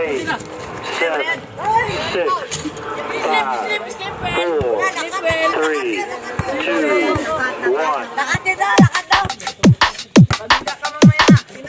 8, 7, 6, 5, 4, 3, 2, 1. Lakad dito, lakad daw. Pabila ka mamaya.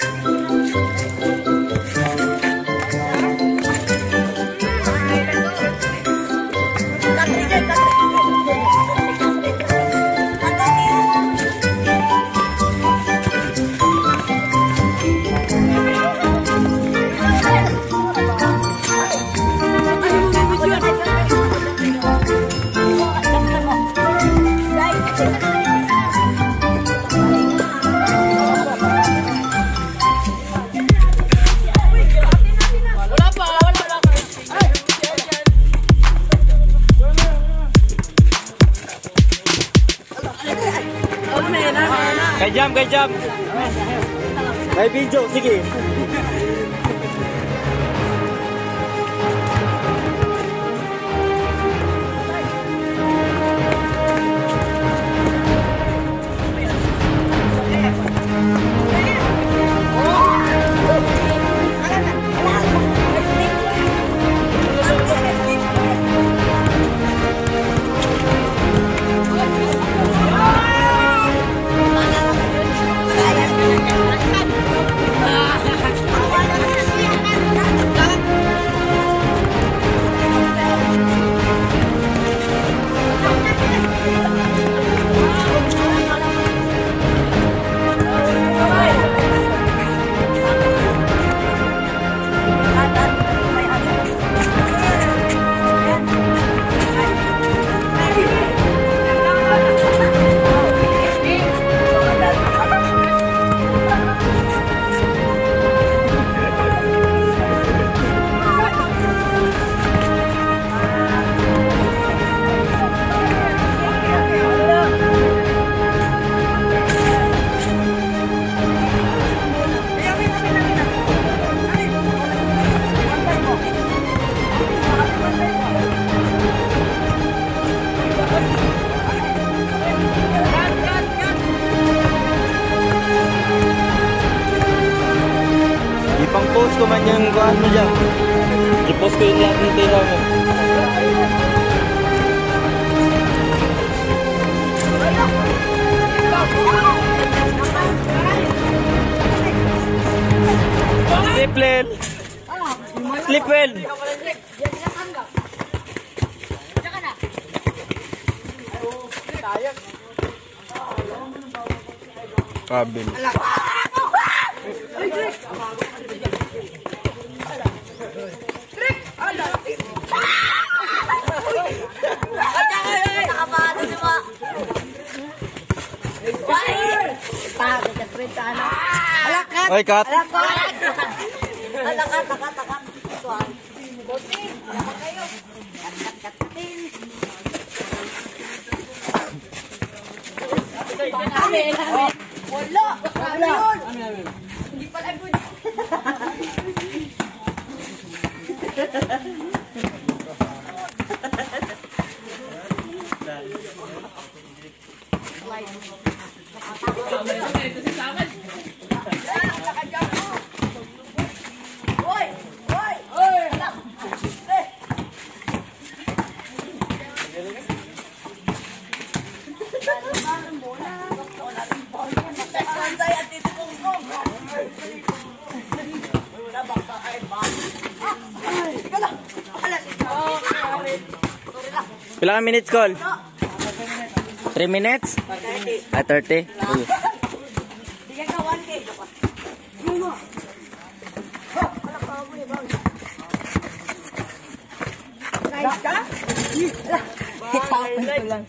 Kay jam. May video, sige. I-post ko man yung kuhan mo dyan. I-post ko yung lahat ng tira mo. Sleep well. Sleep well. Kabil. Oy, cut. Hindi pala good. Ilang minutes call? 3 minutes? 30. Bigyan ka 1K. Nice ka? Itapon ko lang.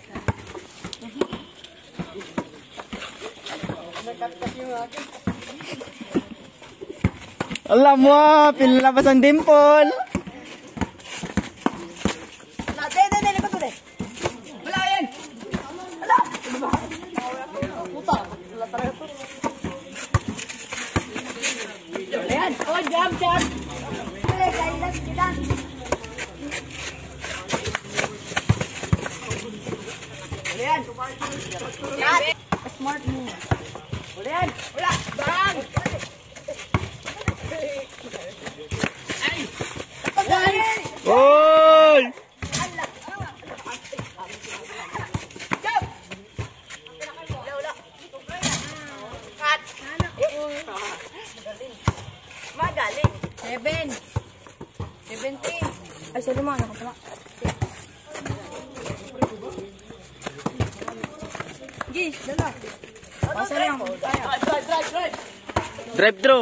Alam mo, pinalabas ang dimple. Ayan, oh, jump. Ayan. Smart move. Ayan. Wala. Bang. Ay. Oy! Magaling. 17. Ay, sorry mo, ano ka pala? Gis, dala. Pasa lang. Drive. Drive-thru.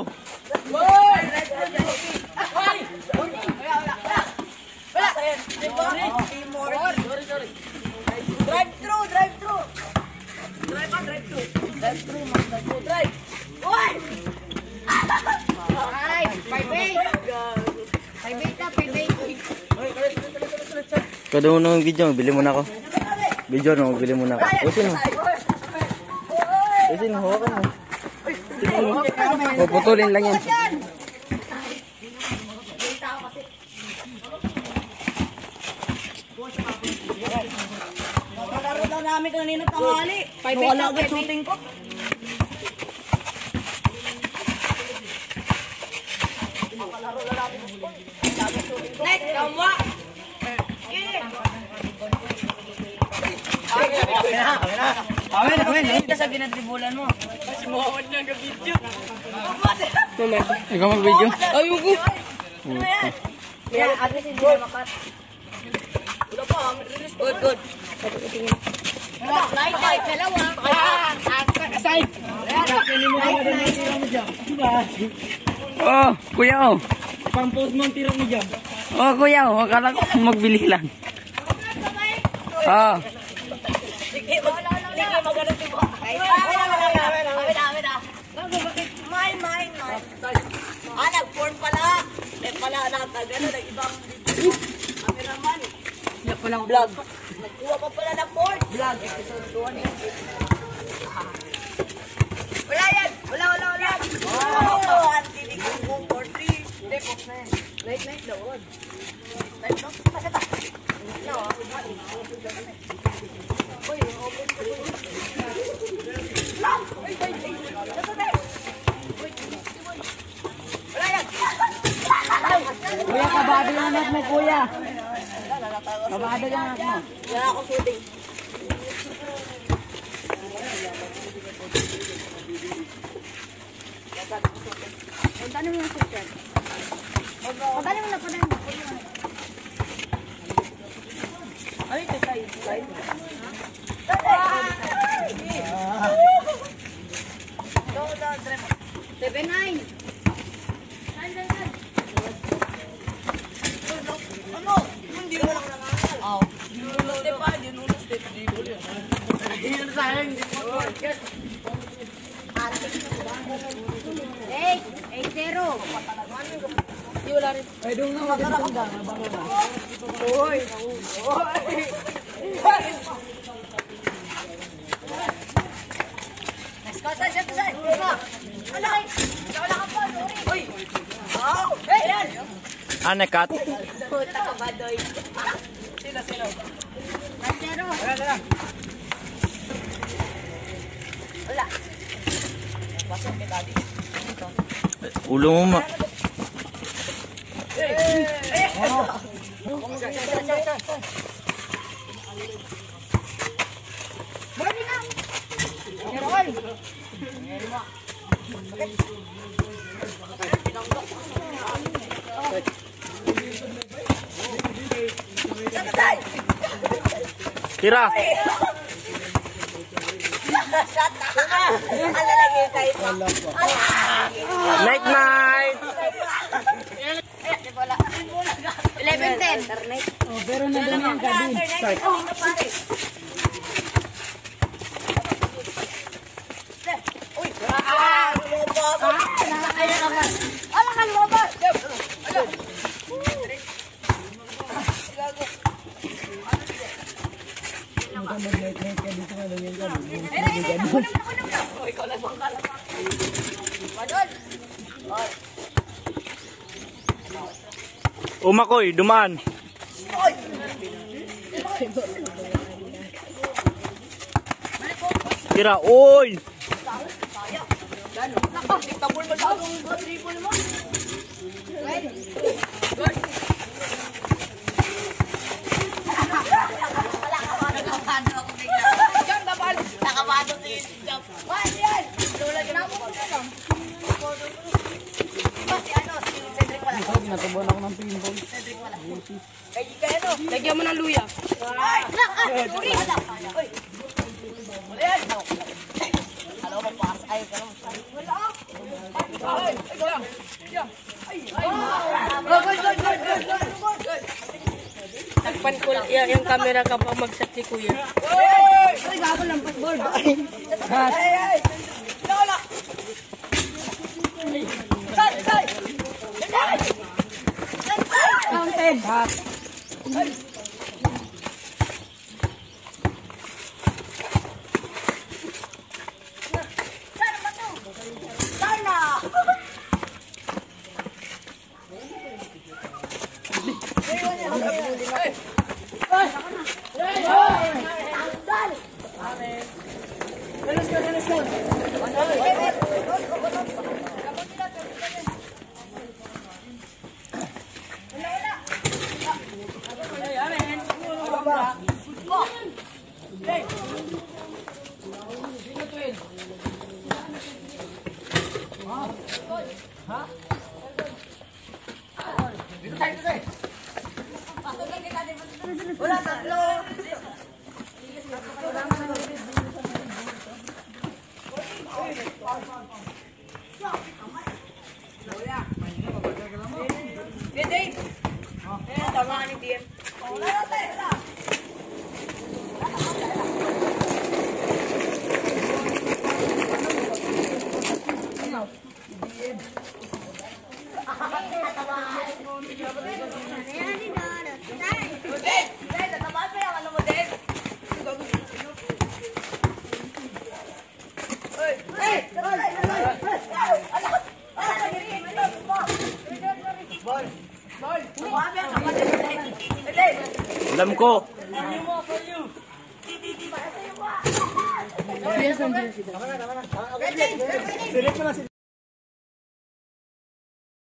Kada mo ng video, bili mo na ako. Video no, bili mo na ako. Usin mo. Usin mo, hawakan mo. Puputulin lang yan. Nakalaro daw namin kanina tanghali. Wala agad shooting ko. Next, kamwa. Amen. Ito sa ginadribulan mo. Kasi mawawad na ang video. Ikaw mag-video? Ayun ko. Kaya agad hindi na makat. Wala pa. Good. Light, dalawa. Side. Oh, kuya oh. Pang-post mo ang tira mo dyan. Oh, kuya oh. Akala ko magbili lang. Ah. Sige, magano si mo. Mine. Nag-form pala. Pala nagtagano ng ibang cameraman. Palang vlog. Nagkuha pa pala ng board. Vlog, episode 2 Wala yan! Wala! Oh, antinig ko 4-3. Hindi, box na yan. Night daw. Night daw? Pasata. No, Uy, open ko. Lang! Wala yan! Kuya, kabado yung anak mo, kuya. Kabado yung anak mo. Wala ako shooting. Pagkano mo yung shooting? Pagkano mo na pa na yun? Ay, ito side. 7-9. Ano? Hindi mo lang nangangal. Oo. Hindi pa, hindi mo lang step. Hindi mo lang. Hindi sa akin. Hindi mo lang. 8-0. Hindi wala rin. Ay, doon nga maganda. Nabango na. Uy! Next call, side. Alay! Wala ka pa, sorry. Uy! Oh! Hey! Yan! Anakat. Puta ka ba, Doy? Sino? Nandero. Wala. Pasok kay daddy. Ulo mo ma. Bali na. Meron. Tira. Night. 11-10. Oh, pero nandun yung gabi. Uy! Ala ka lumabas! Umakoy, dumaan. Tira, oy! Tabul mo sa akong triple mo. Nakabado ako bigla. Nakabado si Jump. Why, yan? Lola, ginamo ko na lang. Si ano, si Cedric pala. Natubuan ako ng pinball. Cedric pala. Kaya ano? Lagyan mo ng luya. Ay! Sorry! Uy! Wala yan! Alam mo, paas. Ay, ganun. Wala ah! Ay! Takpan ko yung camera kapag mag-shot si Kuya. Ay! Gago lang footboard. Ay! Ay! Wala! Say! Counted. Sana! Wala, tatlo! Dave! Tama ka ni DM. Wala, wala! Alam ko. Yes, nandiyan sila.